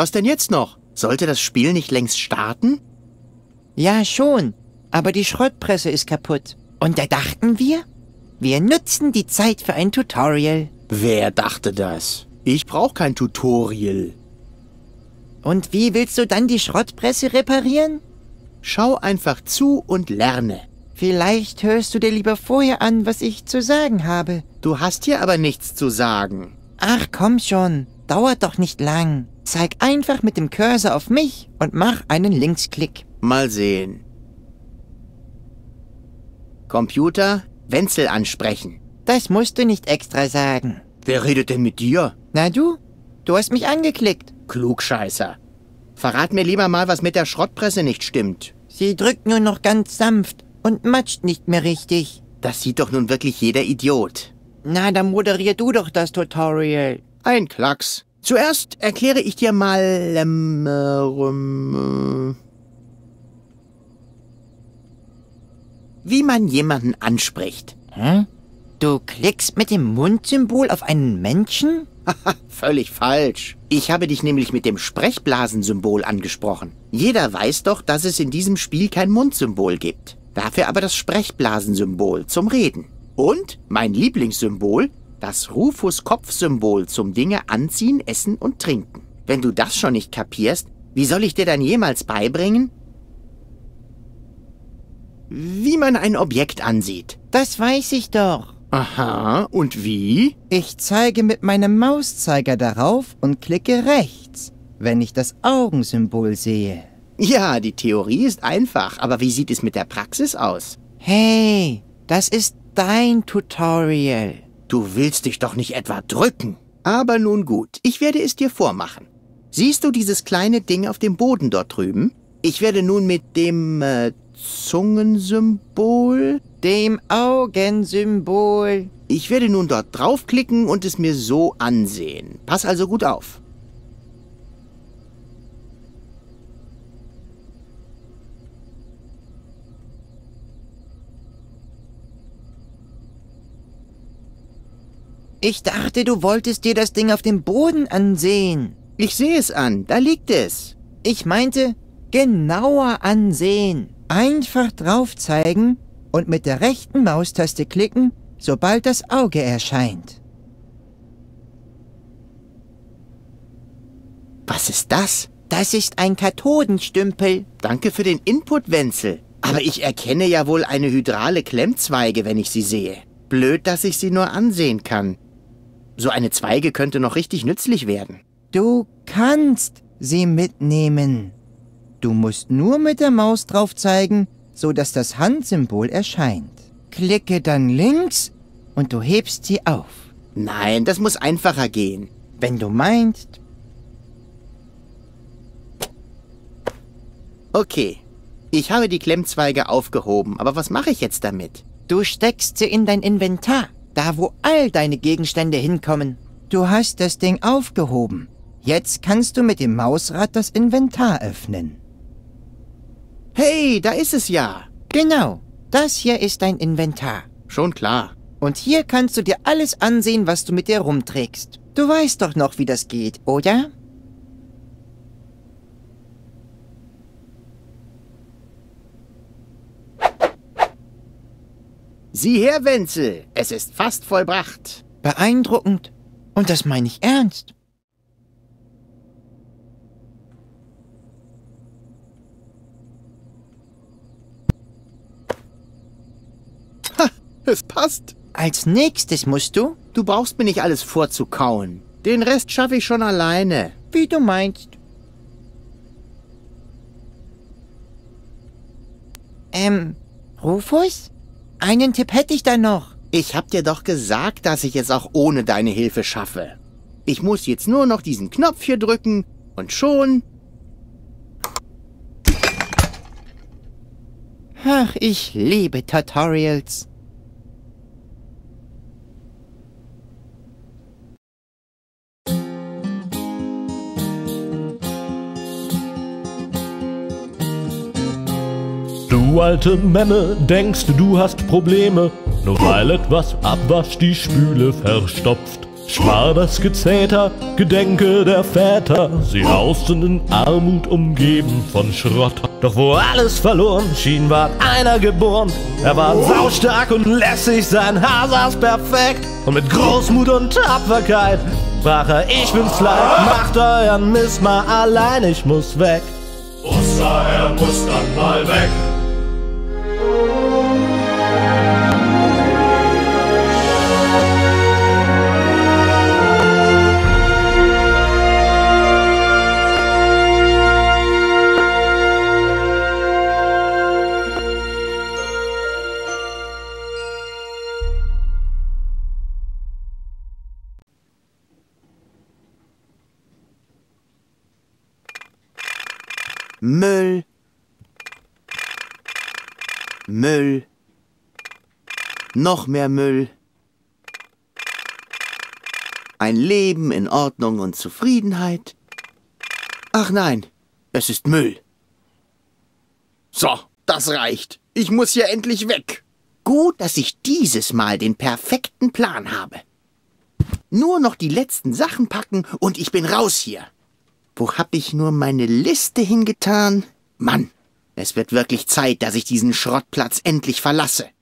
Was denn jetzt noch? Sollte das Spiel nicht längst starten? Ja, schon. Aber die Schrottpresse ist kaputt. Und da dachten wir nutzen die Zeit für ein Tutorial. Wer dachte das? Ich brauche kein Tutorial. Und wie willst du dann die Schrottpresse reparieren? Schau einfach zu und lerne. Vielleicht hörst du dir lieber vorher an, was ich zu sagen habe. Du hast hier aber nichts zu sagen. Ach, komm schon. Dauert doch nicht lang. Zeig einfach mit dem Cursor auf mich und mach einen Linksklick. Mal sehen. Computer, Wenzel ansprechen. Das musst du nicht extra sagen. Wer redet denn mit dir? Na du? Du hast mich angeklickt. Klugscheißer. Verrat mir lieber mal, was mit der Schrottpresse nicht stimmt. Sie drückt nur noch ganz sanft und matscht nicht mehr richtig. Das sieht doch nun wirklich jeder Idiot. Na, dann moderier du doch das Tutorial. Ein Klacks. Zuerst erkläre ich dir mal, wie man jemanden anspricht. Hä? Du klickst mit dem Mundsymbol auf einen Menschen? Haha, völlig falsch. Ich habe dich nämlich mit dem Sprechblasensymbol angesprochen. Jeder weiß doch, dass es in diesem Spiel kein Mundsymbol gibt. Dafür aber das Sprechblasensymbol zum Reden. Und mein Lieblingssymbol, das Rufus-Kopfsymbol zum Dinge anziehen, essen und trinken. Wenn du das schon nicht kapierst, wie soll ich dir dann jemals beibringen, wie man ein Objekt ansieht? Das weiß ich doch. Aha, und wie? Ich zeige mit meinem Mauszeiger darauf und klicke rechts, wenn ich das Augensymbol sehe. Ja, die Theorie ist einfach, aber wie sieht es mit der Praxis aus? Hey, das ist dein Tutorial. Du willst dich doch nicht etwa drücken. Aber nun gut, ich werde es dir vormachen. Siehst du dieses kleine Ding auf dem Boden dort drüben? Ich werde nun mit dem Zungensymbol, Dem Augensymbol. ich werde nun dort draufklicken und es mir so ansehen. Pass also gut auf. Ich dachte, du wolltest dir das Ding auf dem Boden ansehen. Ich sehe es an, da liegt es. Ich meinte, genauer ansehen. Einfach drauf zeigen und mit der rechten Maustaste klicken, sobald das Auge erscheint. Was ist das? Das ist ein Kathodenstümpel. Danke für den Input, Wenzel. Aber ich erkenne ja wohl eine hydrale Klemmzweige, wenn ich sie sehe. Blöd, dass ich sie nur ansehen kann. So eine Zweige könnte noch richtig nützlich werden. Du kannst sie mitnehmen. Du musst nur mit der Maus drauf zeigen, so dass das Handsymbol erscheint. Klicke dann links und du hebst sie auf. Nein, das muss einfacher gehen. Wenn du meinst. Okay, ich habe die Klemmzweige aufgehoben, aber was mache ich jetzt damit? Du steckst sie in dein Inventar, da wo all deine Gegenstände hinkommen. Du hast das Ding aufgehoben. Jetzt kannst du mit dem Mausrad das Inventar öffnen. Hey, da ist es ja. Genau, das hier ist dein Inventar. Schon klar. Und hier kannst du dir alles ansehen, was du mit dir rumträgst. Du weißt doch noch, wie das geht, oder? Sieh her, Wenzel, es ist fast vollbracht. Beeindruckend. Und das meine ich ernst. Ha, es passt. Als nächstes musst du, Du brauchst mir nicht alles vorzukauen. Den Rest schaffe ich schon alleine. wie du meinst. Rufus? Einen Tipp hätte ich da noch. Ich hab dir doch gesagt, dass ich es auch ohne deine Hilfe schaffe. Ich muss jetzt nur noch diesen Knopf hier drücken und schon... Ach, ich liebe Tutorials. Du alte Memme, denkst du hast Probleme, nur weil etwas Abwasch die Spüle verstopft. Spar das Gezeter, gedenke der Väter. Sie hausten in Armut, umgeben von Schrott. Doch wo alles verloren schien, ward einer geboren. Er war saustark und lässig, sein Haar saß perfekt. Und mit Großmut und Tapferkeit sprach er: Ich bin's leid, macht euren Mist mal allein, ich muss weg. Oster, er muss dann mal weg. Müll. Müll. Noch mehr Müll. Ein Leben in Ordnung und Zufriedenheit. Ach nein, es ist Müll. So, das reicht. Ich muss hier endlich weg. Gut, dass ich dieses Mal den perfekten Plan habe. Nur noch die letzten Sachen packen und ich bin raus hier. Wo hab ich nur meine Liste hingetan? Mann, es wird wirklich Zeit, dass ich diesen Schrottplatz endlich verlasse.